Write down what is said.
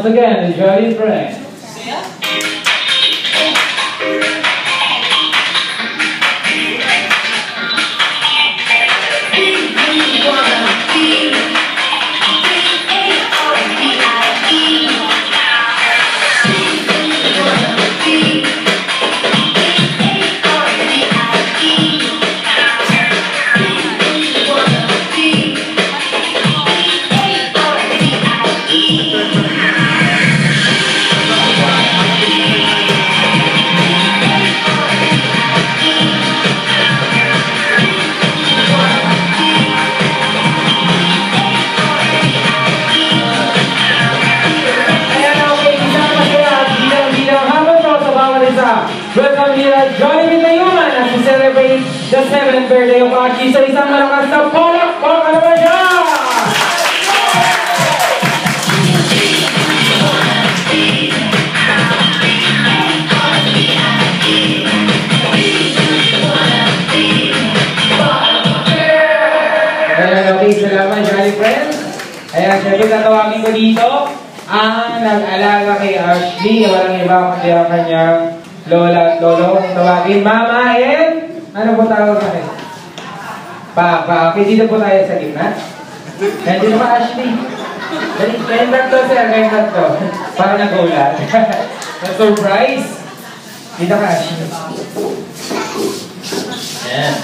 Once again, the Jolly Friends. Welcome here, Jollibee Tayuman as we celebrate the 7th birthday of Archie. So isang malakas na palakpak naman siya! Okay, salamat Jolly Friends. Ayan, syempre tatawagin ko dito ang nag-alaga kay Ashley. Walang iba kundi ang kanyang lola at lolo. Tawagin mama and ano po tawag sa akin? Papa. Okay, dito po tayo sa gitna. Nandito ba Ashley? Kayong tatlo sir, kayong tatlo. Parang nag-ulan. Na-surprise. Dito ka Ashley. Ayan.